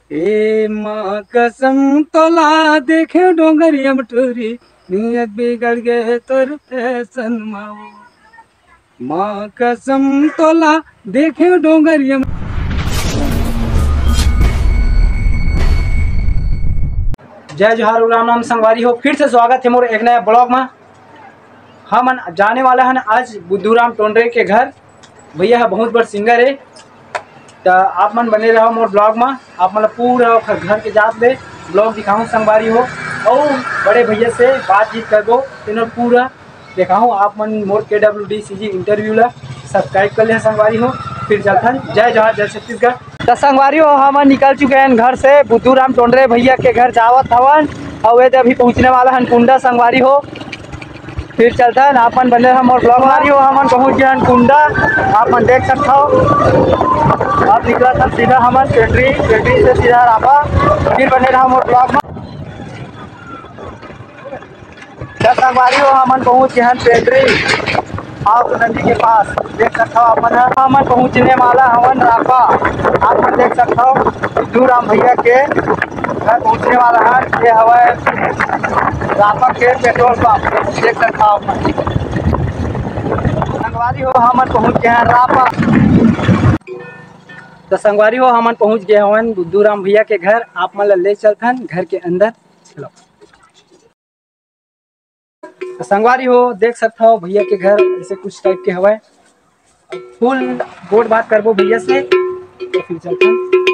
ए माँ कसम तोला देखे डोंगरिया मटूरी नियत बिगड़ गए तोर फैशन माओ। माँ कसम तोला देखे डोंगरिया। जय जोहार राम नाम संगवारी हो। फिर से स्वागत है मोर एक नया ब्लॉग में। हम जाने वाला है आज बुद्धूराम टोंडरे के घर। भैया बहुत बड़ सिंगर है, तो आप मन बने रहो मोर ब्लॉग में। आप मतलब पूरा घर के जात ले ब्लॉग दिखाऊँ संगवारी हो और बड़े भैया से बातचीत करबो, तेनो पूरा दिखाऊँ। आप मन मोर KWDCG इंटरव्यू ला सब्सक्राइब कर ले संगवारी हो। फिर चलथन। जय जोहार, जय छत्तीसगढ़। तो संगवारी हो हम निकल चुके हैं घर से। बुद्धूराम टोंडरे भैया के घर जावत हवन और ये अभी पहुँचने वाला है कुंडा संगवारी हो। फिर चलता है आप मन बने हम और ब्लॉग मारी हो। हम पहुँच गए हैं कुंडा, आप मन देख सकते हो। अब निकला था सीधा हम पेंट्री से सीधा रापा। फिर बने रहा मोर ब्लॉग में। संगवारी हो हम पहुँच गए हैं पेंट्री आप नदी के पास। देख सकते हो अपन हम पहुँचने वाला हवन रापा। आप मन देख सकते हो बुद्धूराम भैया के घर पहुँचने वाला है। ये हवा रापा के पेट्रोल पंप देख सकते हो। संगवारी हो हम पहुँच गए हैं रापा। तो संगवारी हो हम पहुँच गए हवन बुद्धूराम भैया के घर। आप मन ले चलथन घर के अंदर। चलो तो संगवारी हो देख सकते हो भैया के घर ऐसे कुछ टाइप के हवा। फुल बोट बात करबो भैया से तो फिर चलथन।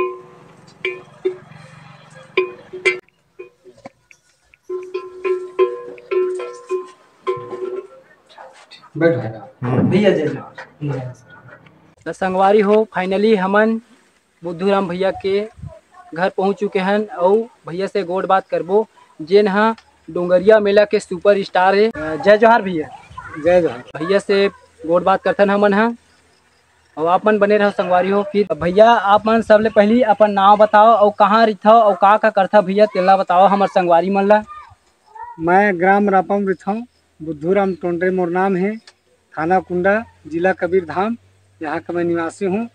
भैया जय जोहार। तो संगवारी हो फाइनली हमन बुद्धूराम भैया के घर पहुंच चुके हैं और भैया से गोड़ बात करबो जेन हा डोंगरिया मेला के सुपर स्टार है। जय जोहार भैया। जय जोहार। भैया से गोड़ बात करथन हमन हा और आप मन बने रहो संगवारी हो। फिर भैया आप मन सबले पहली अपन नाम बताओ और कहाँ रहो और का करथा भैया तेला बताओ हमार संगवारी मन ला। मैं ग्राम रापा में रहता हूँ। बुद्धूराम टोंडरे मोर नाम है। थाना कुंडा, जिला कबीरधाम, यहाँ का मैं निवासी हूँ।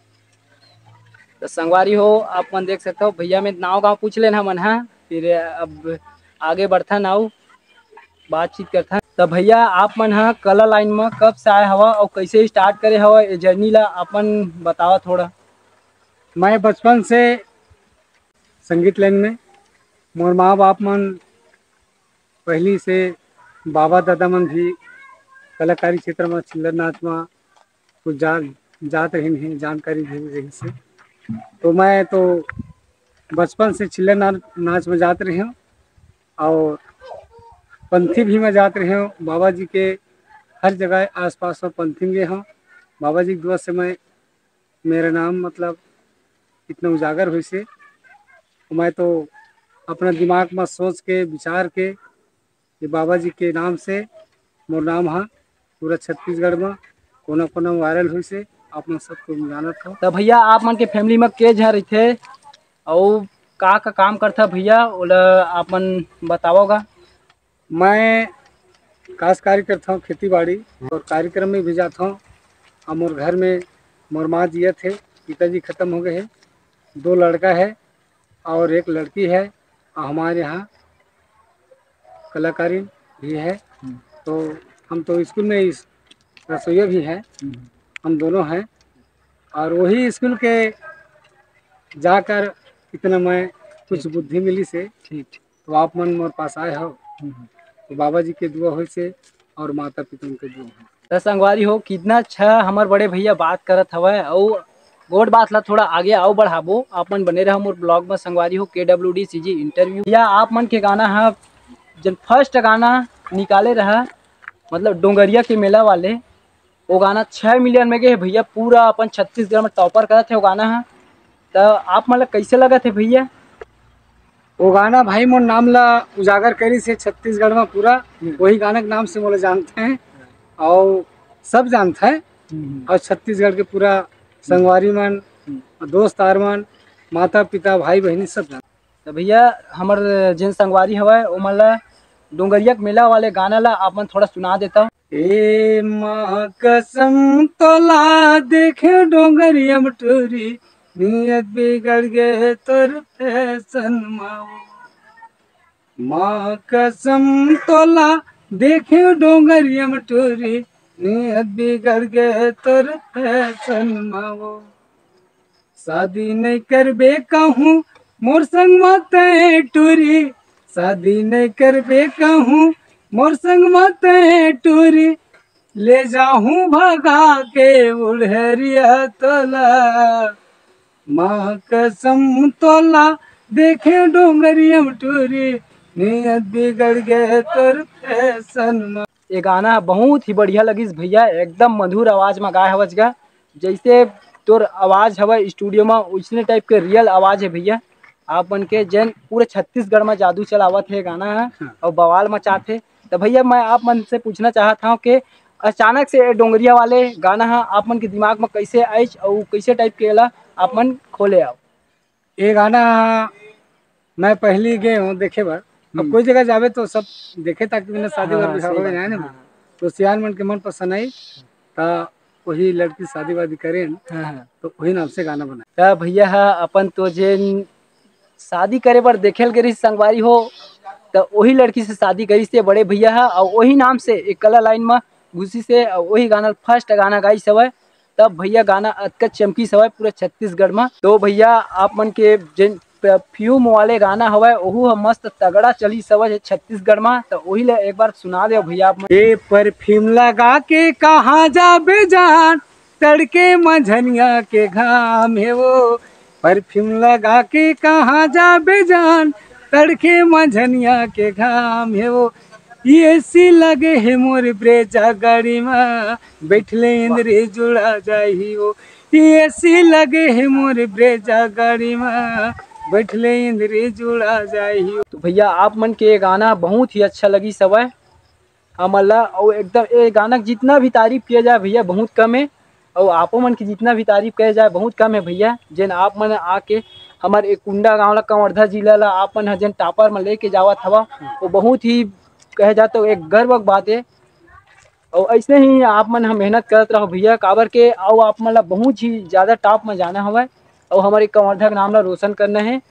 तो संगवारी हो आप मन देख सकते हो भैया में नाव गाँव पूछ लेना मन है। फिर अब आगे बढ़थन आओ बातचीत करथन। तो भैया आप मन हा कला लाइन में कब से आए हवा और कैसे स्टार्ट करे हवा ये जर्नी ला अपन बतावा थोड़ा। मैं बचपन से संगीत लाइन में। मोर माँ बाप मन पहली से बाबा दादा मन भी कलाकारी क्षेत्र में चिल्लर नाच में कुछ जात रही हैं, जानकारी भी रही से। तो मैं तो बचपन से चिल्लर नाच में जाते रही हूँ और पंथी भी मैं जाते रही हूँ। बाबा जी के हर जगह आसपास में पंथी में गए हूँ। बाबा जी की दुआ से मैं मेरा नाम मतलब इतना उजागर हुई से। मैं तो अपना दिमाग में सोच के विचार के ये बाबा जी के नाम से मोर नाम हाँ पूरा छत्तीसगढ़ में कोना कोना वायरल हुई से आप मन सबको जानत हो। तो भैया आप मन के फैमिली में के झन रहिथे और का काम करथा भैया ओला आप मन बताओगा। मैं काशकारी करता हूँ, खेती बाड़ी और कार्यक्रम में भी जाता हूँ। और मोर घर में मोर माँ जिया थे, पिताजी खत्म हो गए हैं। 2 लड़का है और 1 लड़की है। और हमारे यहाँ कलाकारी भी है। तो हम तो स्कूल में रसोईया भी है, हम दोनों हैं। और वही स्कूल के जाकर इतना मैं कुछ बुद्धि मिली से तो आप मन मोर पास आए हो। तो बाबा जी के दुआ हो से और माता पिता के दुआ हो। तो संगवारी हो कितना अच्छा हमार बड़े भैया बात करत हवा और गोड़ बात ला थोड़ा आगे आओ बढ़ाबो। आप मन बने रहो मोर ब्लॉग में संगवारी हो KWDCG इंटरव्यू। या आप मन के गाना है जब फर्स्ट गाना निकाले रहा मतलब डोंगरिया के मेला वाले वो गाना 6 मिलियन में गए भैया। पूरा अपन छत्तीसगढ़ में टॉपर करत थे वो गाना है। तो आप मतलब कैसे लगा थे भैया वो गाना? भाई मोर नाम ला उजागर करी से छत्तीसगढ़ में पूरा वही गाना के नाम से मोला जानते हैं और सब जानते हैं। और छत्तीसगढ़ के पूरा संगवारी मन, दोस्त यार मन, माता पिता, भाई बहनी सब जानते। तो भैया हमार जिन संगवारी हवा वो मतलब डोंगरिया के मेला वाले गाना ला आप मन थोड़ा सुना देता हूँ। ए माँ कसम तोला देखे डोंगरिया मटूरी नियत बिगड़ गए तोर फैशन माओ। माँ कसम तोला देखे डोंगरिया मटोरी, नियत बिगड़ गए तोर फैशन माओ। शादी नहीं करबे कहूँ मोर संग मत टूरी, शादी नहीं करबे कहूँ मोर संग मत टूरी, ले जाऊं भगा के उड़हरिया तोला। माँ कसम तोला देखे डोंगरिया मटोरी, नियत बिगड़ गए तोर फैशन। ये गाना बहुत ही बढ़िया लगिस भैया, एकदम मधुर आवाज में गाय हवज गा। जैसे तोर आवाज हवा स्टूडियो में उसने टाइप के रियल आवाज है भैया। आप मन के जैन पूरे छत्तीसगढ़ में जादू चलावत है गाना है और बवाल मचाते। तो भैया मैं आप मन से पूछना चाहता हूँ कि अचानक से डोंगरिया वाले गाना है आप मन के दिमाग में कैसे आई और कैसे टाइप के ला आप मन खोले आओ। ये गाना मैं पहली गए हूँ देखे बार। अब कोई जगह जावे तो सब देखे ताकि मैंने शादी हाँ, वादी सही हो बात जाए है, ना। हाँ, तो सियान मन के मन पसंद आई तो वही लड़की शादी वादी करे न, हाँ। तो वही नाम से गाना बना। तो भैया अपन तो जेन शादी करे बर देखेल गरी संगवारी हो तो वही लड़की से शादी करी से बड़े भैया है और वही नाम से एक कला लाइन में घुसी से वही गाना फर्स्ट गाना गाई सवय। तब भैया गाना अतकत चमकी सवय पूरे छत्तीसगढ़ में। तो भैया आप मन के जिन परफ्यूम वाले गाना हवय ओहू मस्त तगड़ा चली सवय छत्तीसगढ़ में। तो वही ले एक बार सुना दे भैया आप मन। ये परफ्यूम लगा के कहाँ जाबे जान, तड़के मझनिया के घाम है वो। परफ्यूम लगा के कहाँ जाबे जान, तड़के मझनिया के घाम है वो। ये सी लगे है मोर ब्रेजा गाड़ी में, बैठले इंद्री जुड़ा जाही वो। ये सी लगे है मोर ब्रेजा गाड़ी में, बैठले इंद्री जुड़ा जाही। तो भैया आप मन के ये गाना बहुत ही अच्छा लगी सवय हमला। और एकदम ये गाना जितना भी तारीफ किया जाए भैया बहुत कम है और आपो मन की जितना भी तारीफ किया जाए बहुत कम है भैया। जेन आप मन आके हमारे कुंडा गांव ला कवर्धा जिला ला आप मन जेन टापर में लेके जावत हवा वो बहुत ही कहे जाते तो एक गर्व की बात है। और ऐसे ही आप मन हम मेहनत करते रहो भैया काबर के और आप मन ला बहुत ही ज़्यादा टॉप में जाना हवा और हमारे कवर्धा के नाम ला रोशन करना है।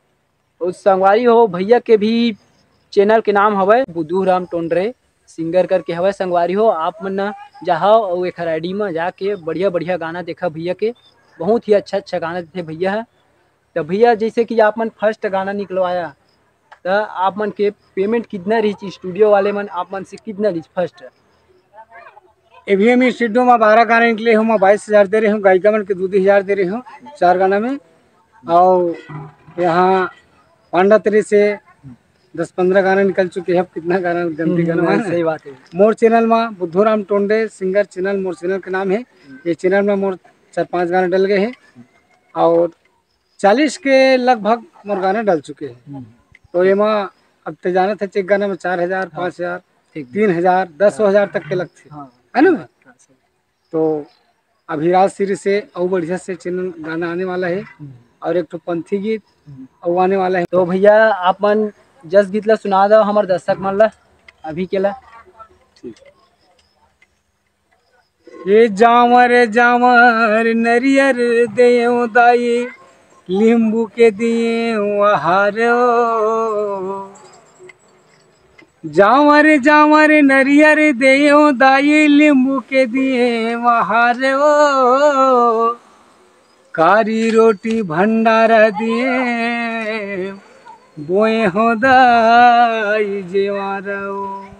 उस संगवारी हो भैया के भी चैनल के नाम हवय बुद्धू राम टोंडरे सिंगर करके हवय। संगवारी हो आप मन न जाओ और एक आईडी में जाके बढ़िया बढ़िया गाना देखा भैया के, बहुत ही अच्छा अच्छा गाना देते भैया है। तो भैया जैसे कि आप मन फर्स्ट गाना निकलवाया तो आप मन के पेमेंट कितना रही स्टूडियो वाले मन आप मन से कितना रही फर्स्ट? एवीएम स्टूडियो में 12 गाना निकले हूँ, मैं 22,000 दे रही हूँ। गायिका मन के 2,000 दे रही हूँ 4 गाना में। और यहाँ पांडातरी से 10-15 गाना निकल चुके हैं। अब कितना गाना गंदी गाना है। सही बात है। मोर चैनल में बुद्धू राम टोंडे सिंगर चैनल मोर चैनल का नाम है। ये चैनल में मोर 4-5 गाना डल गए हैं और 40 के लगभग मोर गाना डल चुके हैं। तो ये माँ अब तो जाना था चेक गाना में 4,000, 5,000, 3,000, 10,000 तक के लगते है ना। तो अभिराज सीरीज से और बढ़िया से चैनल गाना आने वाला है और एक तो पंथी गीत और आने वाला है। तो भैया आप मन जस गीत ला सुना दो हमारे दर्शक मन ला अभी के ला। ये जावर जावर नरियर देव दाई, लींबू के दिए आहार। जावर जावर नरियर देव दाई, लींबू के दिए आहार। कारी रोटी भंडारा दिए, बोए हो दाई जेवारो।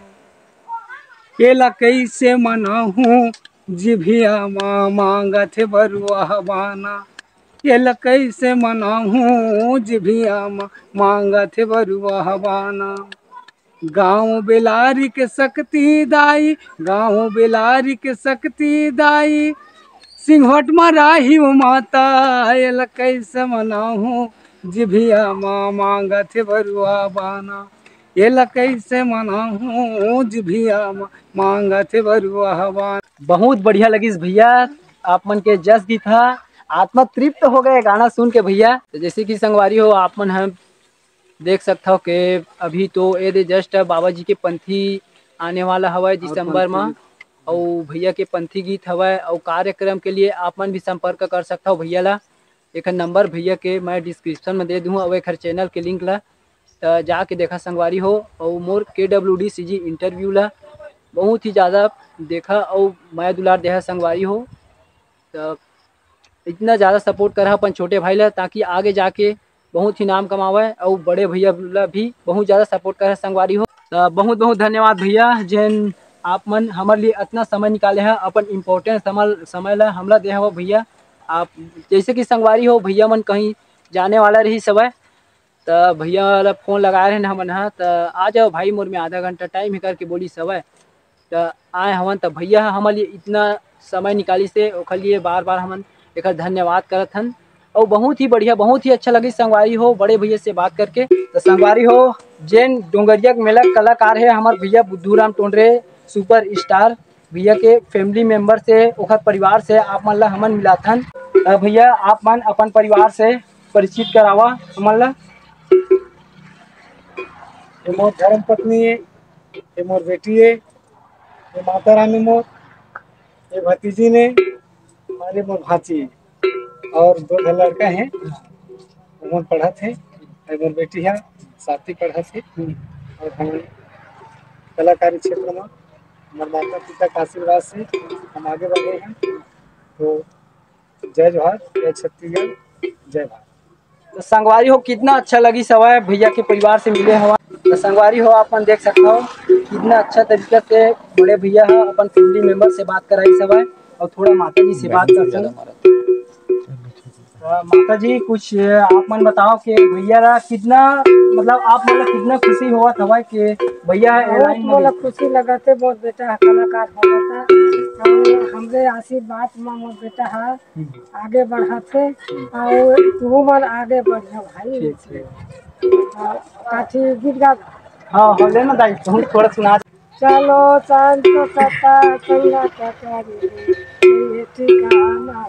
केला कैसे मनाहूँ जिभिया माँ मांगत बरुआ बाना। केला कैसे मनाहूँ जिभिया माँ मांगत बरुआ बाना। गाँव बेलारी के शक्ति दाई, गाँव बेलारी के शक्ति दाई, सिंहट मराही माता। एला कैसे मनाहूँ जिभिया माँ मांगत बरुआ बाना। एला कैसे मनाहूँ जिभिया मांगत बरुआ बाना। बहुत बढ़िया लगी भैया आप मन के जस गीत था आत्मा तृप्त हो गए गाना सुन के भैया। तो जैसे कि संगवारी हो आप मन हम देख सकते हो कि अभी तो ये जस्ट बाबा जी के पंथी आने वाला हवा दिसंबर में और भैया के पंथी गीत हवा और कार्यक्रम के लिए आप मन भी संपर्क कर सकते हो भैया ला। एक नंबर भैया के मैं डिस्क्रिप्शन में दे दूँ और एक चैनल के लिंक ला तो जाके देखा संगवारी हो। और मोर KWDCG इंटरव्यू ला बहुत ही ज़्यादा देखा और मैं दुलार देहा संगवारी हो। तो इतना ज़्यादा सपोर्ट करा अपन छोटे भाई ला ताकि आगे जाके बहुत ही नाम कमावे और बड़े भैया ला भी बहुत ज़्यादा सपोर्ट करा संगवारी हो। तो बहुत बहुत धन्यवाद भैया जिन आप मन हमारे लिए इतना समय निकाले हैं अपन इम्पोर्टेंट समय ला हमला दे हो भैया। आप जैसे कि संगवारी हो भैया मन कहीं जाने वाला रही समय तो भैया वाला फ़ोन लगाए रहे हमन हाँ तो आ जाओ भाई मोर में आधा घंटा टाइम ही करके बोली समय तो आए हवन। तो भैया हमारे लिए इतना समय निकाली से ओखर लिए बार बार हमन एक धन्यवाद करत हन। और बहुत ही बढ़िया बहुत ही अच्छा लगी संगवारी हो बड़े भैया से बात करके। तो संगवारी हो जैन डोंगरिया के मेला कलाकार है हमारे भैया बुद्धूराम टोंडरे सुपर स्टार भैया के फैमिली मेंबर से ओखर परिवार से आप मन ला हमन मिलाथन। भैया आप मन अपन परिवार से परिचित करावा हमन ला। ये मोर धर्म पत्नी है, ये मोर बेटी है, ये माता रानी मोर, ये भतीजी ने, हमारे मोर भाची है और 2 लड़का हैं मोर पढ़त है और मोर बेटी है साथी पढ़त है। और हम कलाकारी क्षेत्र में हमारे माता पिता का आशीर्वाद से हम आगे बढ़े हैं। तो जय जोहार, जय छत्तीसगढ़, जय भारत। तो संगवारी हो कितना अच्छा लगी सवाए भैया के परिवार से मिले हवा। तो संगवारी हो आप मन देख सकते हो कितना अच्छा तरीका से बड़े भैया है अपन फैमिली मेंबर से बात कराई सवाए। और थोड़ा माता जी से बात करते माता जी कुछ आप मन बताओ कि भैया ला कितना मतलब आप मतलब कितना खुशी हुआ था कि भैया बहुत मोला खुशी लगा थे। मोर बेटा कलाकार हो गया और हमरे आशीर्वाद में मोर बेटा है आगे बढ़ा थे और तू मन आगे बढ़िया भाई। काठी गीत गा। हाँ हाँ लेना दाई थोड़ा सुना। चलो संत सता संगा करी ये ठिकाना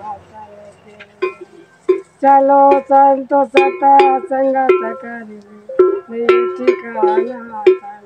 चलो संत सता संगा करी ये ठिकाना।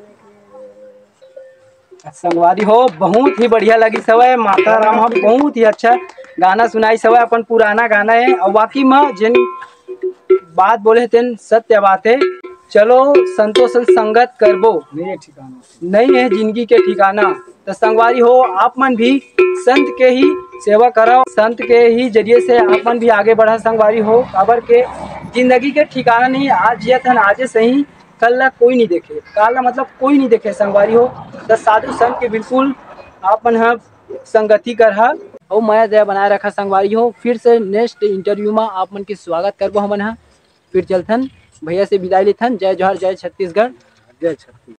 संगवारी हो बहुत ही बढ़िया लगी सवय माता राम हम बहुत ही अच्छा गाना सुनाई सवय अपन पुराना गाना है और बाकी में जिन बात बोले तेन सत्य बात है। चलो संतोष संगत करबो नहीं है जिंदगी के ठिकाना। तो संगवारी हो आप मन भी संत के ही सेवा करो संत के ही जरिए से आप मन भी आगे बढ़ा संगवारी हो। खबर के जिंदगी के ठिकाना नहीं आज ये थन आज सही कल ला कोई नहीं देखे काल ला मतलब कोई नहीं देखे संगवारी हो। तो साधु संत के बिल्कुल आप मन संगति कर और मैं दया बनाए रखा संगवारी हो। फिर से नेक्स्ट इंटरव्यू में आप मन के स्वागत करबो हमन फिर चलथन भैया से विदाई लेथन। जय जोहार जय छत्तीसगढ़ जय छत्तीसगढ़।